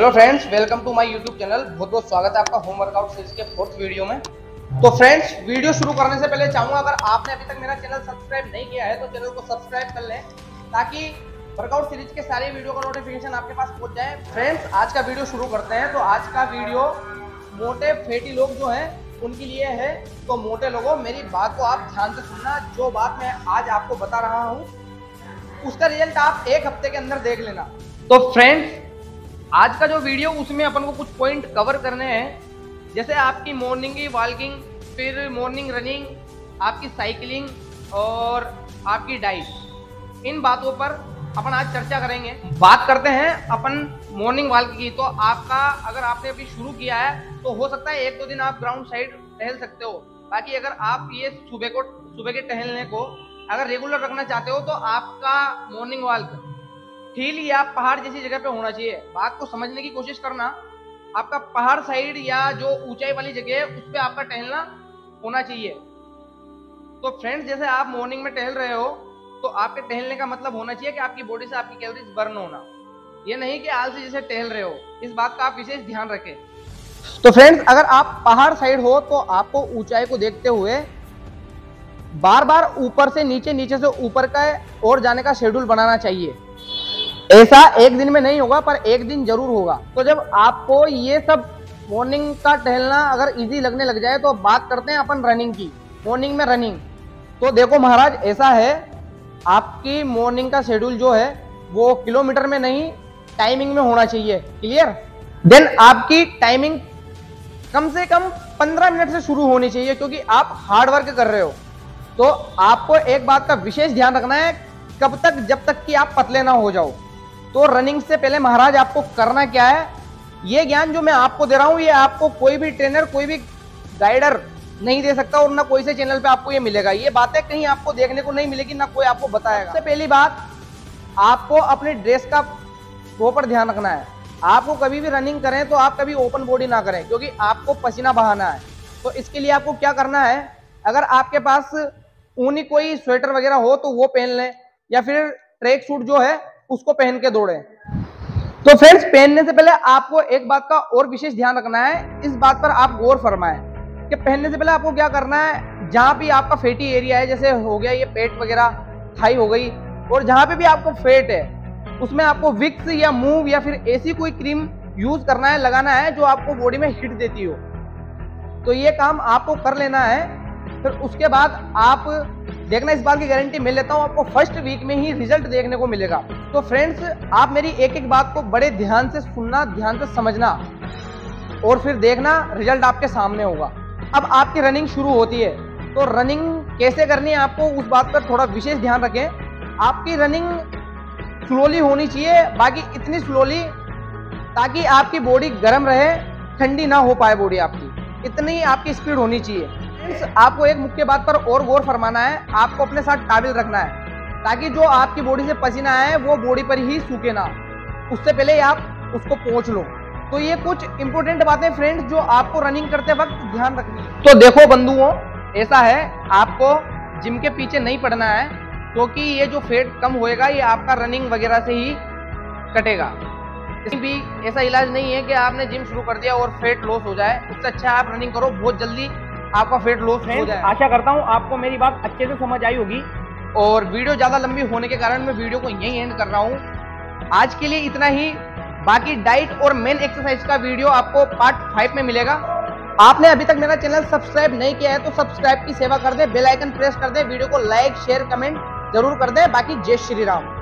Hello friends, welcome to my YouTube channel. बहुत बहुत स्वागत है आपका होम वर्कआउट सीरीज के 4th वीडियो में। तो फ्रेंड्स, वीडियो शुरू करने से पहले चाहूंगा, अगर आपने अभी तक मेरा चैनल सब्सक्राइब नहीं किया है तो चैनल को सब्सक्राइब कर लें ताकि वर्कआउट सीरीज के सारे वीडियो का नोटिफिकेशन आपके पास पहुंच जाए। फ्रेंड्स, आज का वीडियो शुरू करते हैं। तो आज का वीडियो मोटे फैटी लोग जो हैं उनके लिए है। तो मोटे लोगों, मेरी बात को आप ध्यान से सुनना। जो बात मैं आज आपको बता रहा हूँ उसका रिजल्ट आप एक हफ्ते के अंदर देख लेना। तो फ्रेंड्स, आज का जो वीडियो उसमें अपन को कुछ पॉइंट कवर करने हैं, जैसे आपकी मॉर्निंग की वॉकिंग, फिर मॉर्निंग रनिंग, आपकी साइकिलिंग और आपकी डाइट। इन बातों पर अपन आज चर्चा करेंगे। बात करते हैं अपन मॉर्निंग वॉक की। तो आपका, अगर आपने अभी शुरू किया है तो हो सकता है 1-2 दिन आप ग्राउंड साइड टहल सकते हो। बाकी अगर आप ये सुबह के टहलने को अगर रेगुलर रखना चाहते हो तो आपका मॉर्निंग वॉक हिल या पहाड़ जैसी जगह पे होना चाहिए। बात को समझने की कोशिश करना। आपका पहाड़ साइड या जो ऊंचाई वाली जगह है उस पर आपका टहलना होना चाहिए। तो फ्रेंड्स, जैसे आप मॉर्निंग में टहल रहे हो तो आपके टहलने का मतलब होना चाहिए कि आपकी बॉडी से आपकी कैलोरीज बर्न होना, ये नहीं कि आलसी जैसे टहल रहे हो। इस बात का आप विशेष ध्यान रखें। तो फ्रेंड्स, अगर आप पहाड़ साइड हो तो आपको ऊंचाई को देखते हुए बार बार ऊपर से नीचे, नीचे से ऊपर का और जाने का शेड्यूल बनाना चाहिए। ऐसा एक दिन में नहीं होगा पर एक दिन जरूर होगा। तो जब आपको ये सब मॉर्निंग का टहलना अगर इजी लगने लग जाए तो बात करते हैं अपन रनिंग की। मॉर्निंग में रनिंग, तो देखो महाराज, ऐसा है आपकी मॉर्निंग का शेड्यूल जो है वो किलोमीटर में नहीं टाइमिंग में होना चाहिए। क्लियर? देन आपकी टाइमिंग कम से कम 15 मिनट से शुरू होनी चाहिए, क्योंकि आप हार्ड वर्क कर रहे हो। तो आपको एक बात का विशेष ध्यान रखना है, कब तक, जब तक कि आप पतले ना हो जाओ। तो रनिंग से पहले महाराज आपको करना क्या है, ये ज्ञान जो मैं आपको दे रहा हूं ये आपको कोई भी ट्रेनर, कोई भी गाइडर नहीं दे सकता और ना कोई से चैनल पे आपको ये मिलेगा। ये बातें कहीं आपको देखने को नहीं मिलेगी, ना कोई आपको बताएगा। सबसे पहली बात, आपको अपने ड्रेस का प्रॉपर ध्यान रखना है। आपको कभी भी रनिंग करें तो आप कभी ओपन बॉडी ना करें, क्योंकि आपको पसीना बहाना है। तो इसके लिए आपको क्या करना है, अगर आपके पास ऊनी कोई स्वेटर वगैरह हो तो वो पहन लें, या फिर ट्रैक सूट जो है उसको पहन के दौड़ें। तो फ्रेंड्स, पहनने से पहले आपको एक बात का और विशेष ध्यान रखना है। इस बात पर आप गौर फरमाएं कि पहनने से पहले आपको क्या करना है, जहां भी आपका फैटी एरिया है, जैसे हो गया ये पेट वगैरह, थाई हो गई, और जहां पे भी आपको फैट है उसमें आपको विक्स या मूव या फिर ऐसी कोई क्रीम यूज करना है, लगाना है जो आपको बॉडी में हिट देती हो। तो ये काम आपको कर लेना है। फिर उसके बाद आप देखना, इस बात की गारंटी मैं लेता हूं आपको फर्स्ट वीक में ही रिजल्ट देखने को मिलेगा। तो फ्रेंड्स, आप मेरी एक एक बात को बड़े ध्यान से सुनना, ध्यान से समझना और फिर देखना, रिजल्ट आपके सामने होगा। अब आपकी रनिंग शुरू होती है, तो रनिंग कैसे करनी है आपको उस बात पर थोड़ा विशेष ध्यान रखें। आपकी रनिंग स्लोली होनी चाहिए, बाकी इतनी स्लोली ताकि आपकी बॉडी गर्म रहे, ठंडी ना हो पाए बॉडी आपकी, इतनी आपकी स्पीड होनी चाहिए। आपको एक मुख्य बात पर और गौर फरमाना है, आपको अपने साथ टॉवल रखना है ताकि जो आपकी बॉडी से पसीना आए वो बॉडी पर ही सूखे ना, उससे पहले आप उसको पोंछ लो। तो ये कुछ इंपॉर्टेंट बातें फ्रेंड्स जो आपको रनिंग करते वक्त ध्यान रखनी है। तो देखो बंधुओं, ऐसा है, आपको जिम के पीछे नहीं पड़ना है, क्योंकि ये जो फैट कम होएगा ये आपका रनिंग वगैरह से ही कटेगा। इसमें भी ऐसा इलाज नहीं है कि आपने जिम शुरू कर दिया और फैट लॉस हो जाए। उससे अच्छा आप रनिंग करो, बहुत जल्दी आपका फैट लॉस हो जाए। आशा करता हूँ आपको मेरी बात अच्छे से समझ आई होगी, और वीडियो ज्यादा लंबी होने के कारण मैं वीडियो को यहीं एंड कर रहा हूँ। आज के लिए इतना ही। बाकी डाइट और मेन एक्सरसाइज का वीडियो आपको पार्ट 5 में मिलेगा। आपने अभी तक मेरा चैनल सब्सक्राइब नहीं किया है तो सब्सक्राइब की सेवा कर दे, बेल आइकन प्रेस कर दे, वीडियो को लाइक, शेयर, कमेंट जरूर कर दे। बाकी जय श्री राम।